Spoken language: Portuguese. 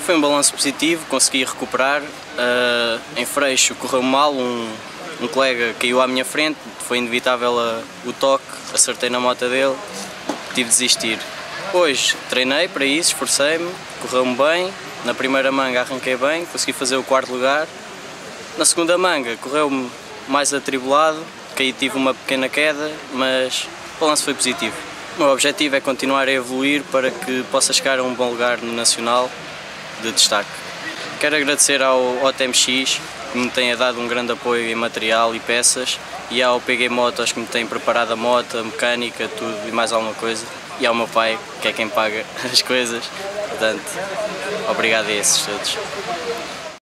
Foi um balanço positivo, consegui recuperar. Em Freixo correu mal, um colega caiu à minha frente, foi inevitável o toque, acertei na moto dele, tive de desistir. Hoje treinei para isso, esforcei-me, correu-me bem, na primeira manga arranquei bem, consegui fazer o 4º lugar. Na segunda manga correu-me mais atribulado, tive uma pequena queda, mas o balanço foi positivo. O meu objetivo é continuar a evoluir para que possa chegar a um bom lugar no Nacional de destaque. Quero agradecer ao TMX, que me tem dado um grande apoio em material e peças, e ao PG Motos, que me tem preparado a moto, a mecânica, tudo e mais alguma coisa, e ao meu pai, que é quem paga as coisas. Portanto, obrigado a esses todos.